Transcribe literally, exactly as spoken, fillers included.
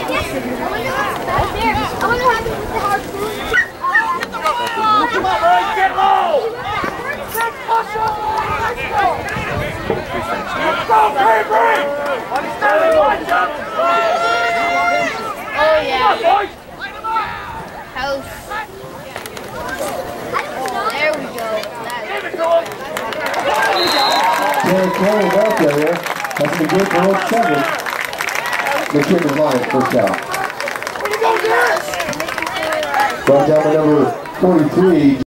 Come on, boys, get low! Let's go, Avery! Oh, yeah. House. There we go. Taylor Cole out there. That's a good for one seven. The Chicken Lions first out. Brought down by number forty-three.